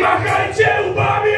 machajcie łbami!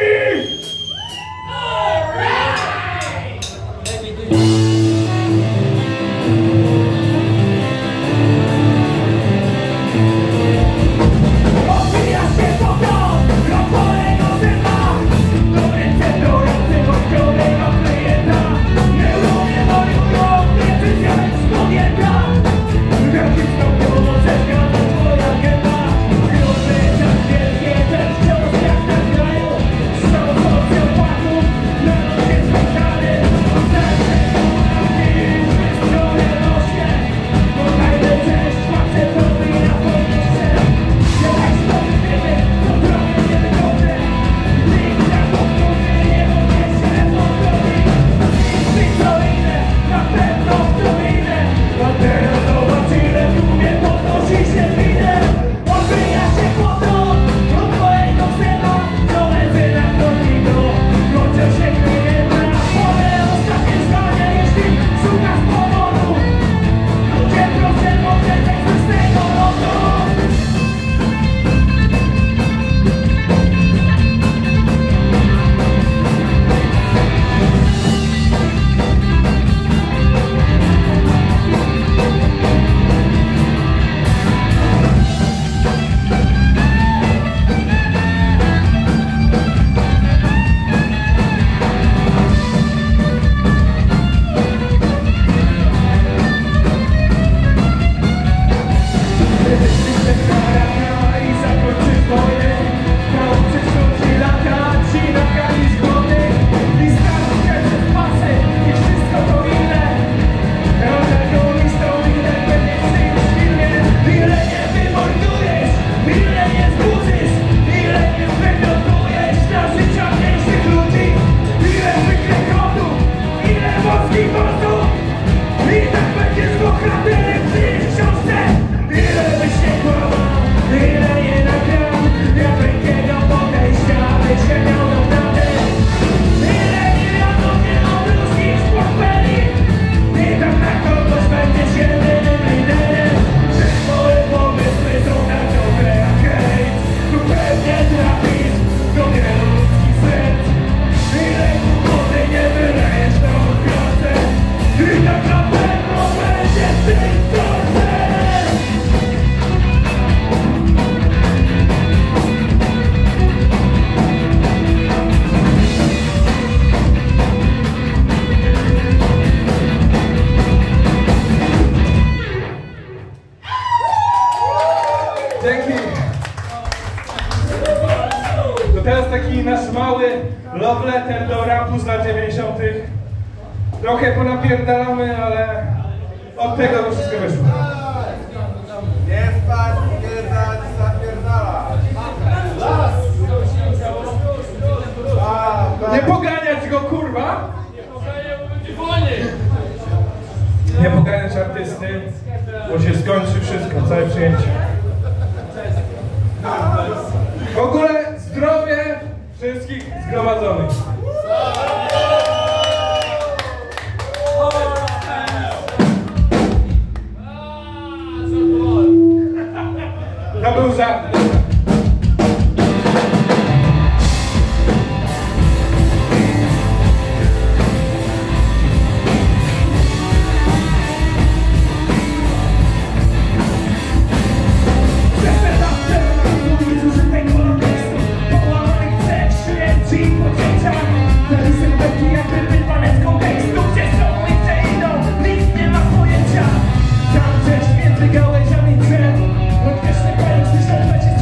To teraz taki nasz mały love letter do rapu z lat 90. Trochę ponapierdalamy, ale od tego to wszystko wyszło. Nie spać, nie dać, zapierdalać. Nie poganiać go, kurwa! Nie poganiać artysty, bo się skończy wszystko, całe przyjęcie. W ogóle zdrowie wszystkich zgromadzonych. To był żart. Tam gdzieś między gałęziami drzew, odwieczny pęk, słyszę, że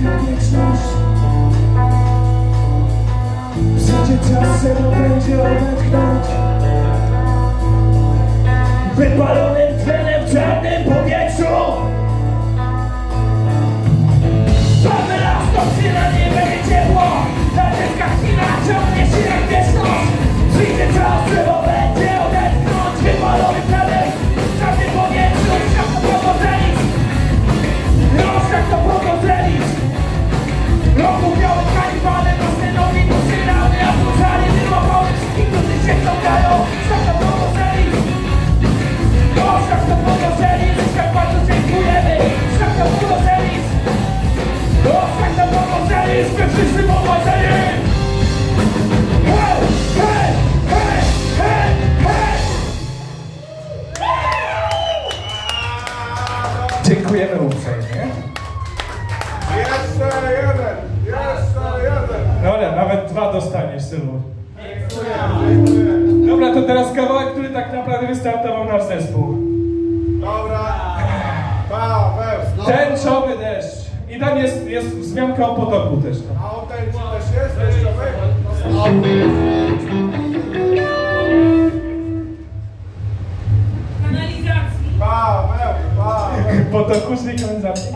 na wieczność. Przyjdzie czas, trzeba będzie odetchnąć. Wypalonym tlenem w czarnym powietrzu. Mamy las, to przynajmniej będzie ciepło. Na deskach chwila ciągnie się jak wieczność. Przyjdzie czas, trzeba będzie odetchnąć. Wypalonym tlenem w czarnym powietrzu. Świat to pogodzenic. Rozkaz to pogodzenic. Roku białym kanibalem na scenowi poczynamy. A tu żali wyłapały wszystkich, którzy się ściągają. Świat to pogodzenic. Rozkaz to pogodzenic. Tak bardzo dziękujemy. Świat to pogodzenic. Rozkaz to pogodzenic. My wszyscy pogodzeni. Hej, hej, hej, hej, hej. Dziękujemy uprzejmie. Jeszcze jeden! Jeszcze jeden! No ale nawet 2 dostaniesz, synu. Dziękuję. Dobra, to teraz kawałek, który tak naprawdę wystartował nasz zespół. Dobra. Paweł. Tęczowy deszcz. I tam jest wzmianka o potoku też. A o tej też jest deszczowy? Kanalizacji. Paweł. Potoku, czyli kanalizacji.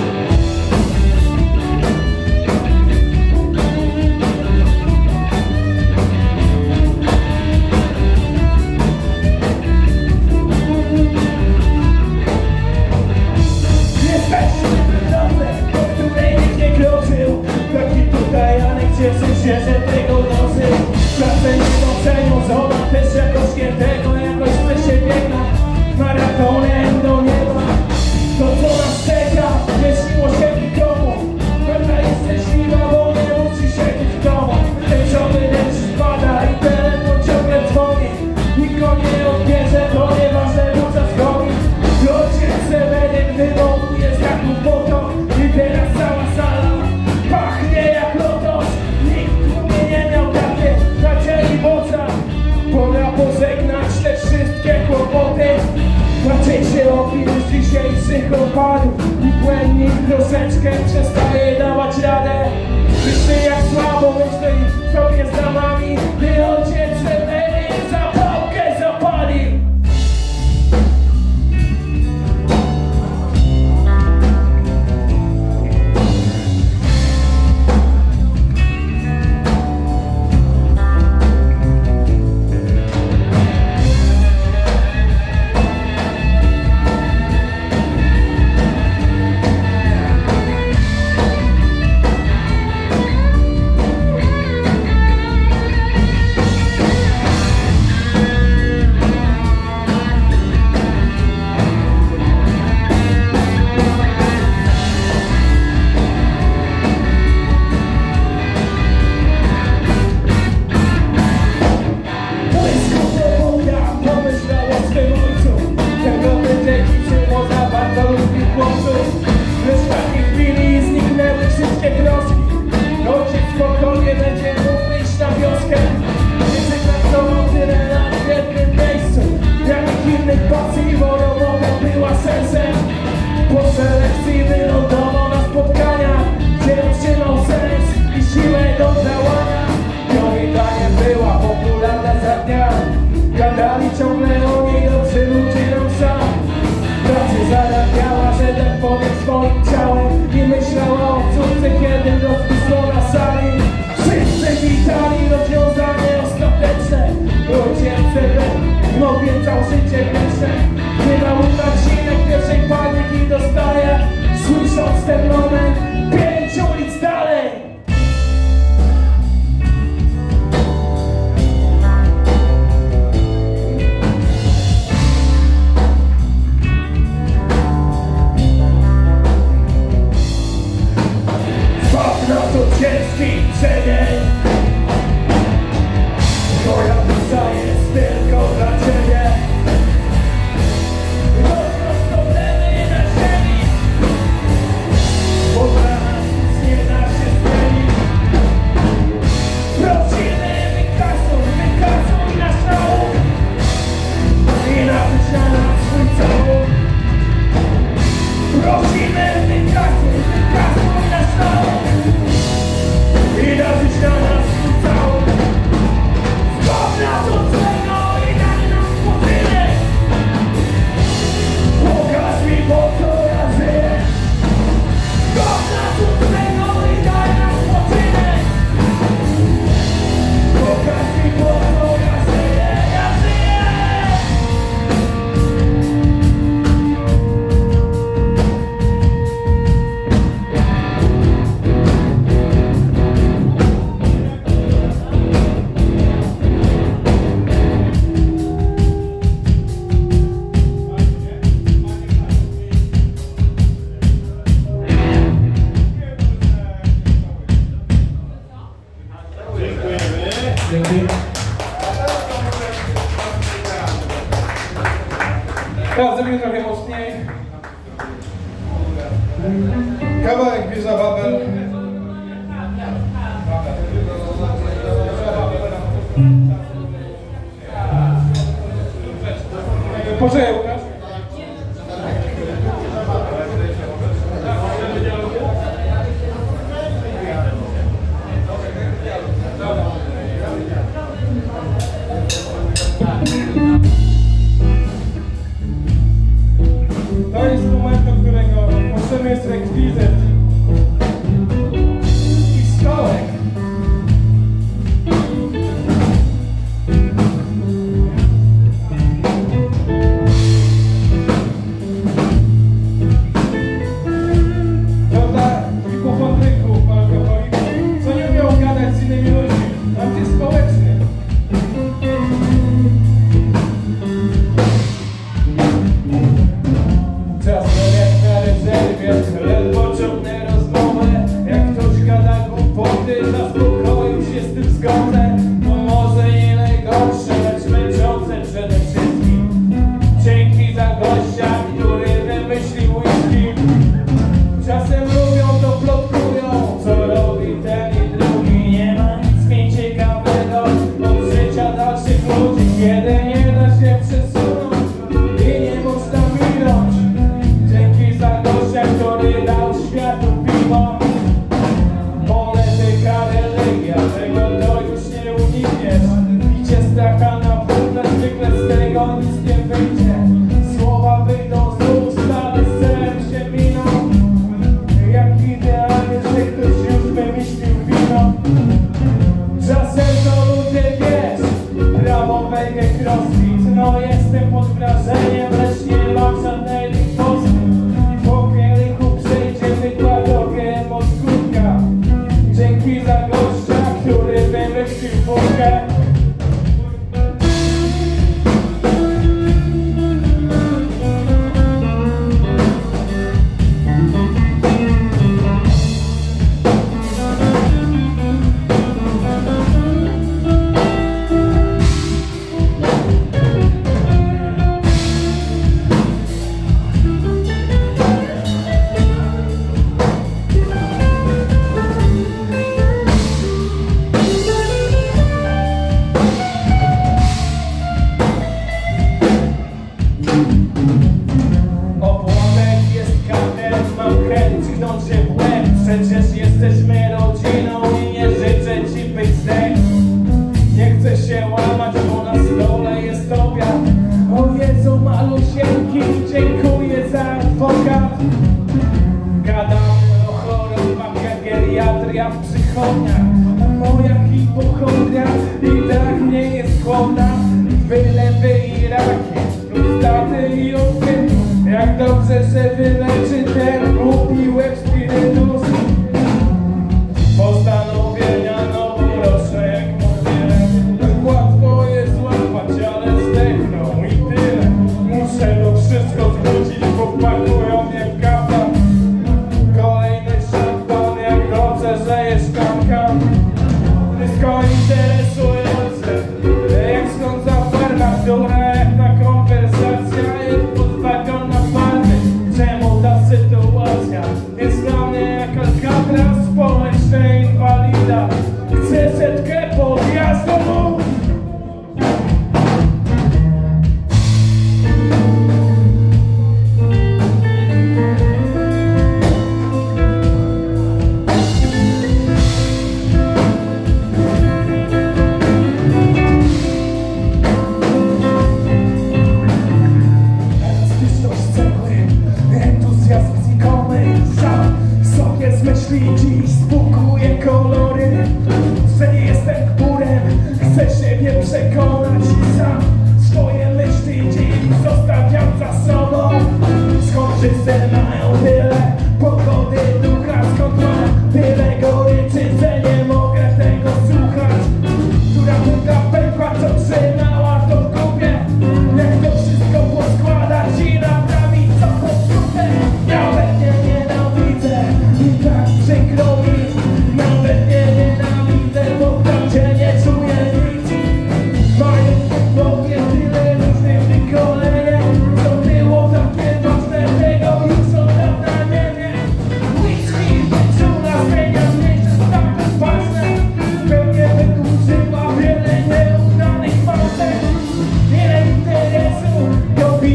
Jesteśmy w drodze, po której nikt nie kroczył. Taki tutaj Janek cieszy się, że tego nocy. Pracę nie docenią, zobacz też jakoś świętego. Jakoś my się biegna maratonem do nieba. To co nas czeka, nie śniło się nikomu. Pewna jest szczęśliwa, bo nie musi siedzieć w domu. Tęczowy deszcz spada i telefon ciągle dzwoni. Nikt go nie odbierze, to nieważne, bo czas goni. Ojciec Seweryn wywołuje z jaków potok. I teraz cała sala pachnie jak lotos. Nikt tu nie miał takiej nadziei w oczach. Pora pożegnać te wszystkie kłopoty. Raczej się opil z dzisiejszych opadów. I błędnik troszeczkę przestaje dawać radę. Myślę jak słabo myśli sobie z damami. Gdy ojciec Seweryn zapałkę zapalił. Ciągle o niej dobrze ludzie nam sam. Pracy zarabiała, że tak powiem swoim ciałem. I myślała o córce, kiedy rozwisło na sali. Wszyscy witali rozwiązanie ostateczne. Ojciec Seweryn obiecał życie wieczne. Wybrał odcinek pierwszej paniki dostaje. Słysząc ten moment 5 ulic dalej. Na to ciężki przedzień. Moja dusza jest tylko dla Ciebie. Roznoś problemy na ziemi. Bo dla nas nic nie da się zmienić. Prosimy, wykasuj nasz nauk. I napisz na nas swój całun. Prosimy, wykasuj nasz nauk. Teraz zrobimy trochę mocniej. Kawałek Wieża Babel. Poczekaj, Łukasz. To jest moment, do którego potrzebny jest rekwizyt i stołek. To dla hipochondryków, alkoholików, co nie umiał gadać z innymi ludźmi, antyspołecznych. Czasem jak na rezerwie, ledwo ciągnę rozmowę. Jak ktoś gada głupoty, zaspokoił się z tym zgodę. No może nie najgorsze, lecz męczące przede wszystkim. Dzięki za gościa, który wymyślił whisky. Czasem lubią to plotkują, co robi ten i drugi. Nie ma nic mniej ciekawego od życia dalszych ludzi, kiedy nie da się przesunąć i nie można minąć. Dzięki za gościa, który dał światu piwo. Polityka, religia, tego to już nie unikniesz. Bicie stracha na półkę, zwykle z tego nic nie wyjdzie. Słowa wyjdą z ust, ale z celem się miną. Jak idealnie, że ktoś już wymyślił wino. Czasem to ludzie, wiesz, prawo wejdzie crossfit. No jestem pod wrażeniem, lecz nie mam żadnej litości. Po kielichu przejdzie wykładowie od skórka. Dzięki za gościa, który wymyślił wódkę. Opłatek jest katem, mam chęć tknąć się w łeb. Przecież jesteśmy rodziną i nie życzę ci być zdech. Nie chcę się łamać, bo na stole jest obiad. O Jezu malusieńki, dziękuję za adwokat. Gadamy o chorobach jak geriatria w przychodniach. A moja hipochondria i tak nie jest chłodna. Wylewy i raki, prostaty i odbytu. Jak dobrze się wyleczy ten głupi łeb spirytus. Postanowienia noworoczne jak motyle. Tak łatwo je złapać, ale zdechną i tyle. Muszę to wszystko zwrócić, bo pakują mnie w kawa. Kolejny szampan, jak dobrze, że jest kankan. Wszystko interesujące, jak skąd za farma, która jak na konwersacja jest pozbawiona farmy. Czemu ta sytuacja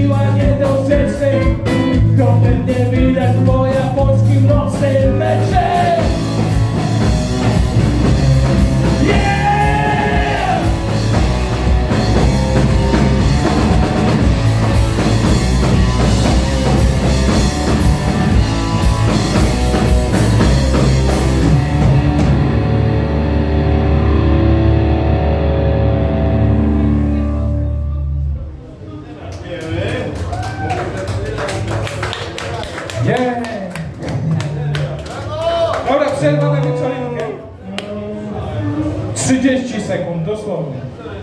miła, niedorzeczny. To pewnie widać po japońskim nocnym mecze. Dobra, przerwa na wieczorinkę. 30 sekund, dosłownie.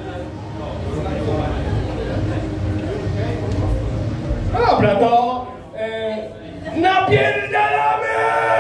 No dobra, to napierdalamy!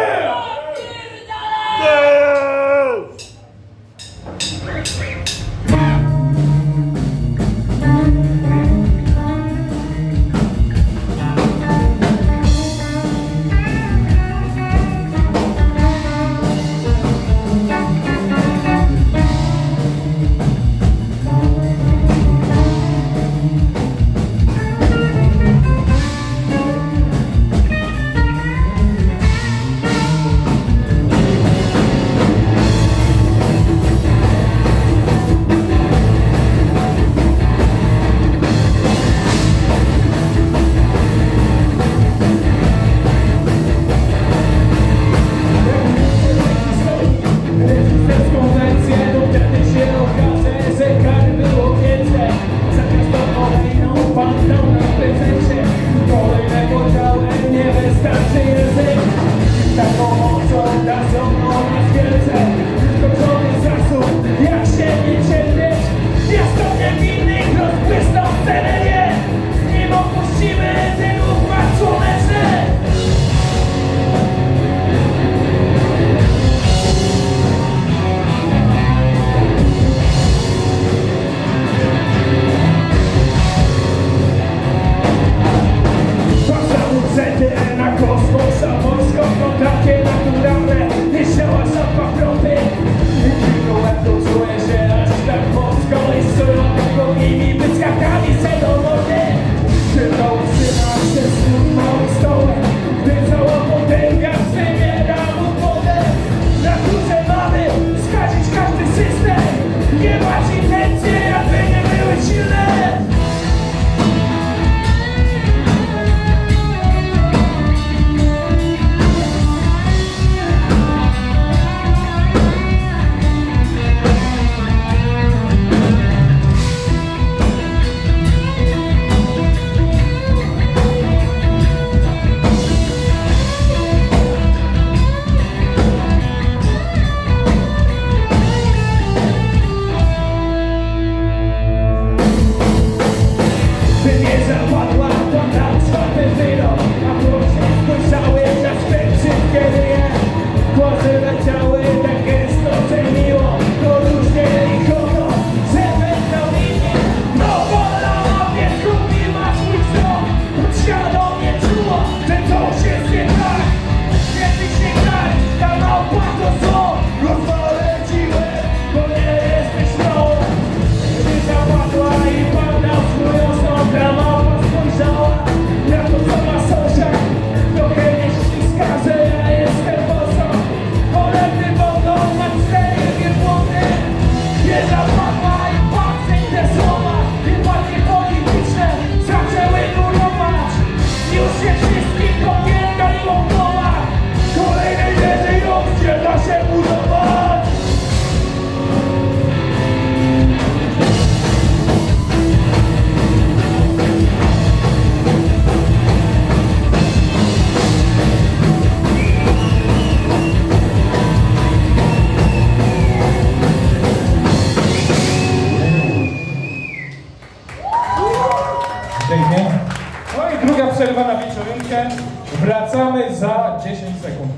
Przerwa na wieczorynkę. Wracamy za 10 sekund.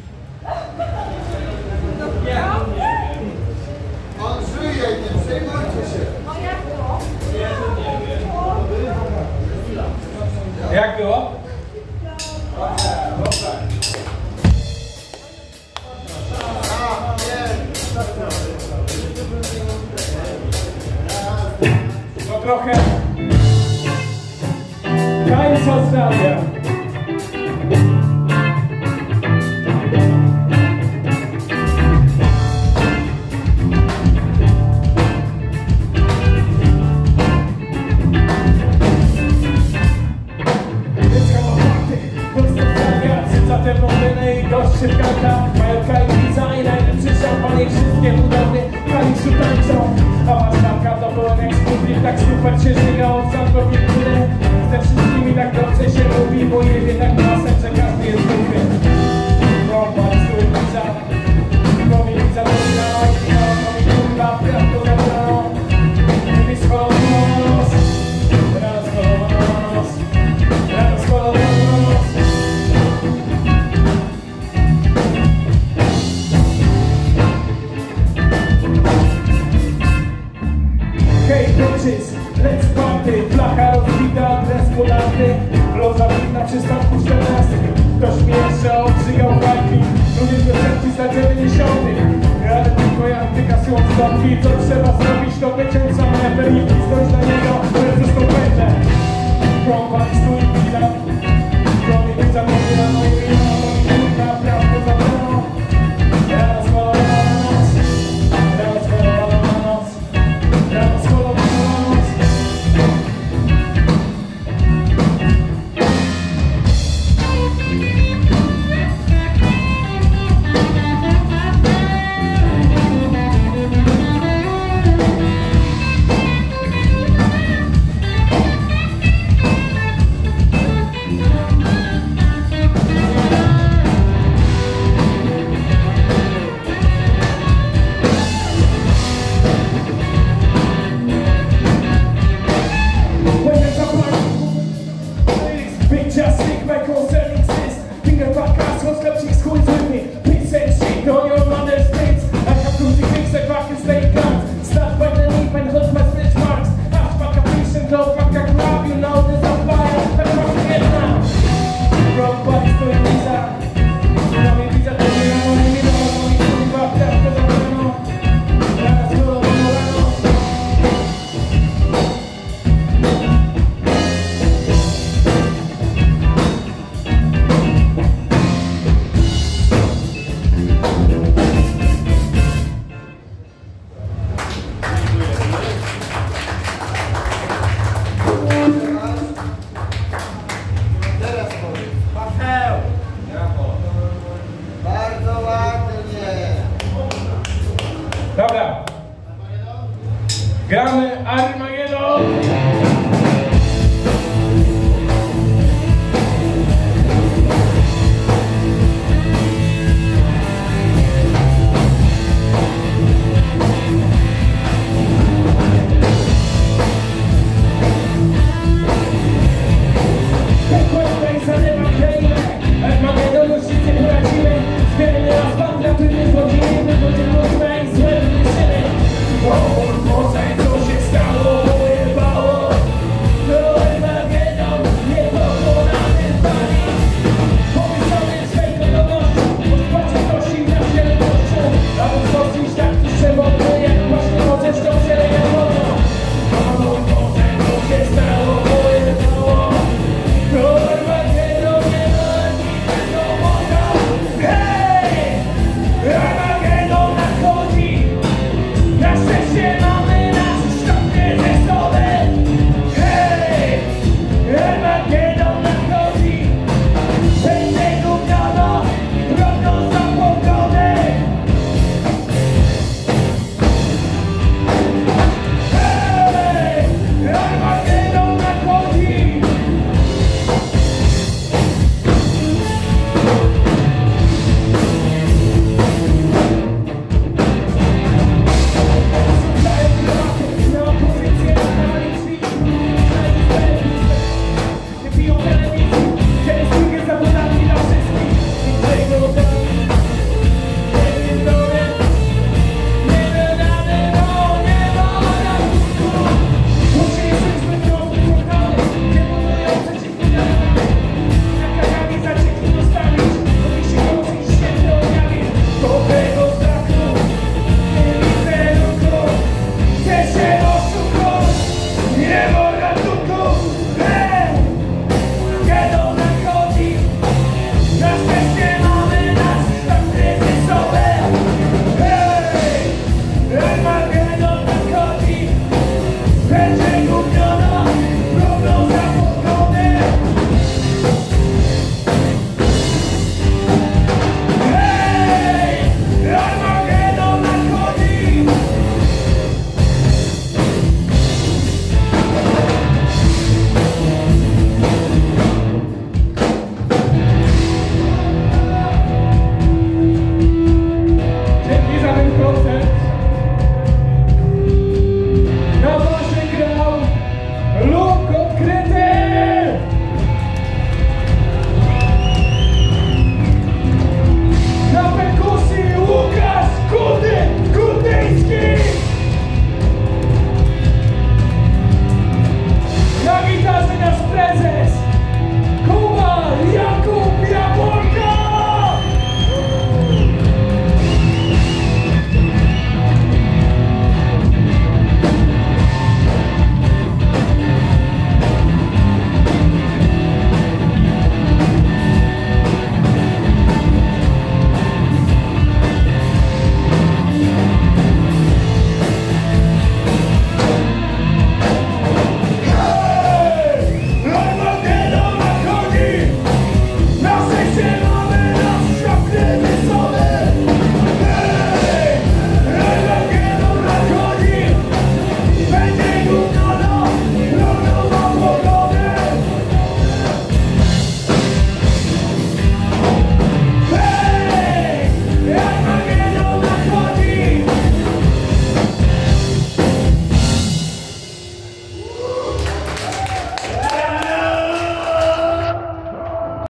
On żyje, nie przejmujcie się. Jak było? No trochę Pozdrawiam. Goście w kartach, Majorka i Pizza i najlepszy szampan i wszystkie budownie Kaliszu tańczą, a Warszawka to pełen eksplodir. Tak super się żyga od zamkowi górę. Ze wszystkimi tak dobrze się mówi, bo jedzie tak masem, że każdy jest głuchy. Kompakt, stój, pizza, komi pizza, to wina, komi kurwa, prawko zabrano. Mówi scholowana nos, rano scholowana nos, rano scholowana nos. Hej bitches, let's party. Flacha rozbita, adres podaty. Loza na przystanku 14. Ktoś mi jeszcze obrzygał walki. Ludzie wyrzeczki za 90. Ale tylko ja wykasują stopki. Co trzeba zrobić, to wyciąć same periki. Stoć na niego, lecę z tą pętlę. Kompa i stój pizza. Komi pizza, mówi na moim wino. Komi kurwa, prawko zabrano. Rano scholowana noc. Rano scholowana noc. Rano scholowana noc. Big just stick back on